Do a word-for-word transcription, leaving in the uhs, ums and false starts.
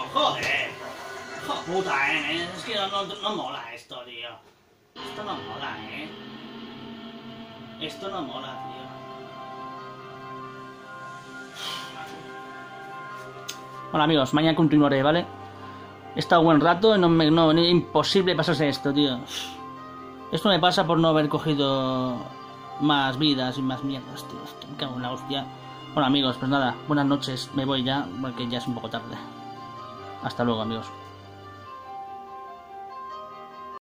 joder. Hijo puta, eh. Es que no, no, no mola esto, tío. Esto no mola, eh. Esto no mola, tío. Bueno, amigos, mañana continuaré, ¿vale? He estado buen rato y no me... No, es imposible pasarse esto, tío. Esto me pasa por no haber cogido más vidas y más mierdas, tío. Me cago en la hostia. Bueno, amigos, pues nada, buenas noches. Me voy ya, porque ya es un poco tarde. Hasta luego, amigos.